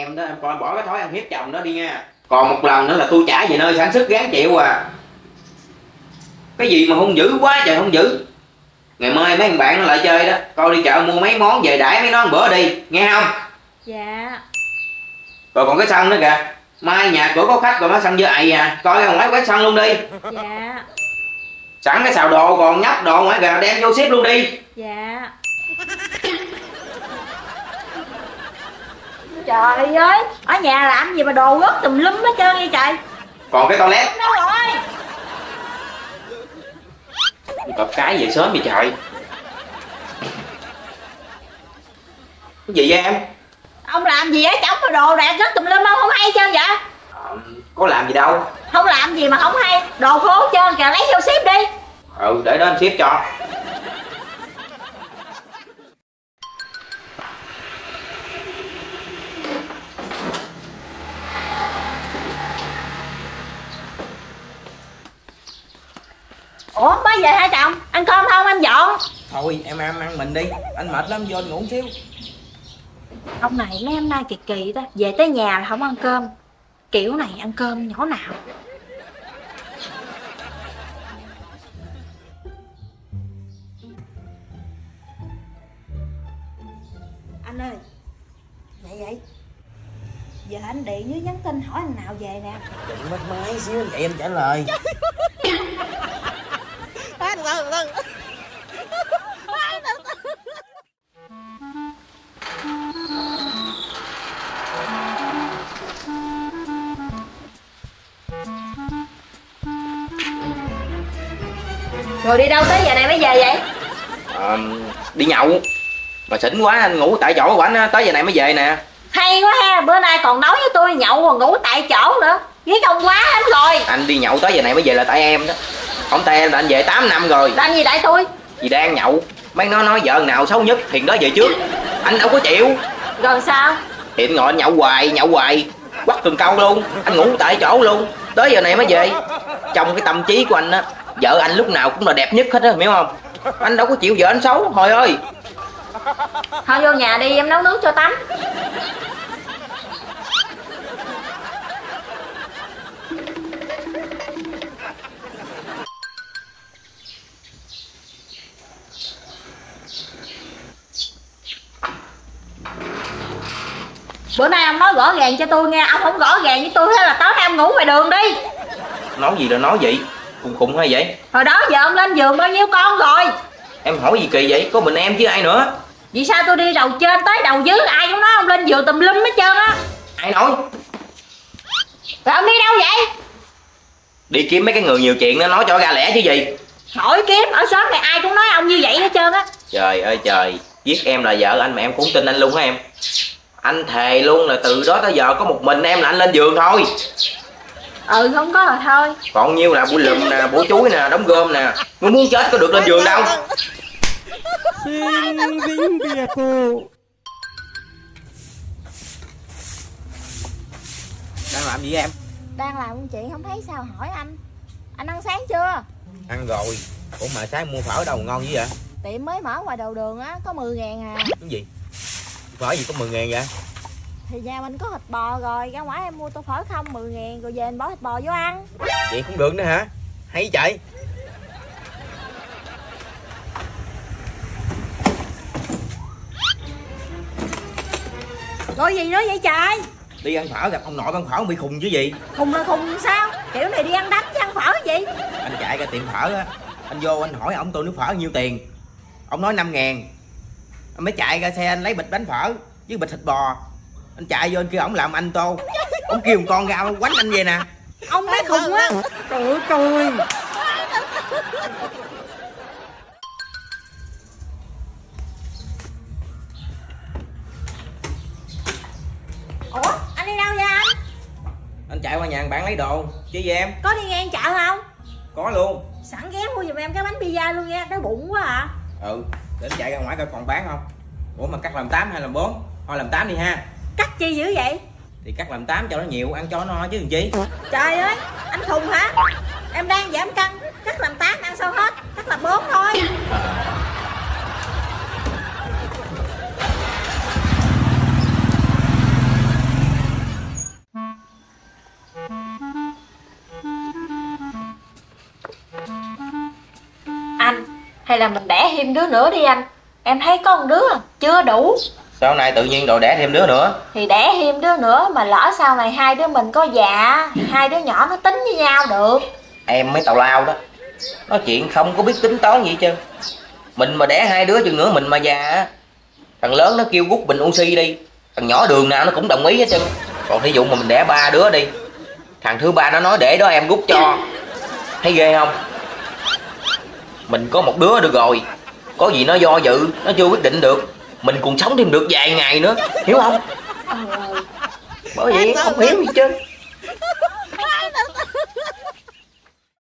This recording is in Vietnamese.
em đó, em coi bỏ cái thói ăn hiếp chồng đó đi nha. Còn một lần nữa là tôi trả về nơi sản xuất gán chịu à. Cái gì mà hung dữ quá trời hung dữ. Ngày mai mấy thằng bạn nó lại chơi đó, coi đi chợ mua mấy món về đãi mấy nó một bữa đi, nghe không? Dạ. Rồi còn cái sân nữa kìa, mai nhà cửa có khách còn nó sân với ầy à, coi ra ngoài quét sân luôn đi. Dạ. Sẵn cái xào đồ còn nhấp đồ ngoài kìa, đem vô xếp luôn đi. Dạ. Trời ơi, ở nhà làm gì mà đồ rớt tùm lum hết trơn vậy trời. Còn cái toilet Đâu rồi? cọp cái về sớm vậy trời. Cái gì vậy em? Ông làm gì á chồng mà đồ đạc rớt tùm lum không hay trơn vậy? Có làm gì đâu. Không làm gì mà không hay, đồ khô trơn kìa, lấy vô xếp đi. Để đó anh xếp cho. Ủa mới về hả chồng? Ăn cơm không anh dọn? Thôi em ăn mình đi, anh mệt lắm, vô anh ngủ xíu. Ông này mấy hôm nay kỳ kỳ đó, về tới nhà là không ăn cơm. Kiểu này ăn cơm nhỏ nào. Anh ơi, vậy giờ anh điện với nhắn tin hỏi anh nào về nè. Điện mất máy xíu vậy em trả lời. Rồi đi đâu tới giờ này mới về vậy? Đi nhậu. Mà xỉn quá anh ngủ tại chỗ của anh tới giờ này mới về nè. Hay quá ha, bữa nay còn nói với tôi nhậu còn ngủ tại chỗ nữa. Ghét ông quá anh rồi. Anh đi nhậu tới giờ này mới về là tại em đó. Không tại em là anh về 8 năm rồi. Làm gì tại tôi? Vì đang nhậu. Mấy nó nói vợ nào xấu nhất thì đó về trước. Anh đâu có chịu. Rồi sao? Thì anh ngồi anh nhậu hoài. Quắt từng câu luôn. Anh ngủ tại chỗ luôn. Tới giờ này mới về. Trong cái tâm trí của anh á, vợ anh lúc nào cũng là đẹp nhất hết á, hiểu không? Anh đâu có chịu vợ anh xấu, hồi ơi. Thôi vô nhà đi, em nấu nước cho tắm. Bữa nay ông nói rõ ràng cho tôi nghe, ông không rõ ràng với tôi thế là tối nay ông ngủ ngoài đường đi. Nói gì là nói vậy? Khùng hay vậy? Hồi đó giờ ông lên giường bao nhiêu con rồi? Em hỏi gì kỳ vậy? Có mình em chứ ai nữa? Vì sao tôi đi đầu trên tới đầu dưới ai cũng nói ông lên giường tùm lum hết trơn á. Ai nói? Rồi ông đi đâu vậy? Đi kiếm mấy cái người nhiều chuyện nó nói cho ra lẽ chứ gì. Hỏi kiếm, ở xóm này ai cũng nói ông như vậy hết trơn á. Trời ơi trời, giết em là vợ anh mà em cũng tin anh luôn hả em? Anh thề luôn là từ đó tới giờ có một mình em là anh lên giường thôi. Không có là thôi. Còn nhiêu là bụi lùm nè, bụi chuối nè, đống gom nè. Ngươi muốn chết có được lên giường đâu. Xin vĩnh biệt cô. Đang làm gì em? Đang làm công chuyện không thấy sao hỏi anh. Anh ăn sáng chưa? Ăn rồi. Ủa mà sáng mua phở đâu ngon dữ vậy? Tiệm mới mở ngoài đầu đường á, có 10.000 à. Cái gì? Phở gì có 10.000 vậy? Thì nhà mình có thịt bò rồi, ra ngoài em mua tô phở không 10.000 rồi về anh bỏ thịt bò vô ăn. Vậy cũng được nữa hả? Hay chạy. Rồi gì nữa vậy trời? Đi ăn phở gặp ông nội con phở bị khùng chứ gì? Khùng là khùng sao? Kiểu này đi ăn đánh chứ ăn phở gì? Anh chạy ra tiệm phở á, anh vô anh hỏi ổng tô nước phở nhiêu tiền. Ông nói 5.000. Anh mới chạy ra xe anh lấy bịch bánh phở với bịch thịt bò. Anh chạy vô anh kêu ổng làm anh tô. Ổng kêu một con ra quánh anh về nè. Ông mới khùng á. Trời ơi. Ủa anh đi đâu vậy anh? Anh chạy qua nhà hàng bạn lấy đồ. Chứ gì em? Có đi ngang chợ không? Có luôn. Sẵn ghé mua giùm em cái bánh pizza luôn nha, đói bụng quá à. Để anh chạy ra ngoài coi còn bán không. Ủa mà cắt làm 8 hay làm 4? Thôi làm 8 đi ha. Cắt chi dữ vậy? Thì cắt làm 8 cho nó nhiều, ăn cho nó no chứ làm chi. Trời ơi, anh khùng hả? Em đang giảm cân, cắt làm 8 ăn sao hết, cắt làm 4 thôi. Hay là mình đẻ thêm đứa nữa đi anh. Em thấy có một đứa chưa đủ. Sau này tự nhiên rồi đẻ thêm đứa nữa? Thì đẻ thêm đứa nữa mà lỡ sau này hai đứa mình có già thì hai đứa nhỏ nó tính với nhau được. Em mấy tào lao đó, nói chuyện không có biết tính toán gì chứ. Mình mà đẻ hai đứa chừng nữa mình mà già, thằng lớn nó kêu rút bình oxy đi, thằng nhỏ đường nào nó cũng đồng ý hết trơn. Còn thí dụ mà mình đẻ ba đứa đi, thằng thứ ba nó nói để đó em rút cho, thấy ghê không? Mình có một đứa được rồi, có gì nó do dự, nó chưa quyết định được, mình còn sống thêm được vài ngày nữa, hiểu không? Bởi vậy không hiểu gì chứ.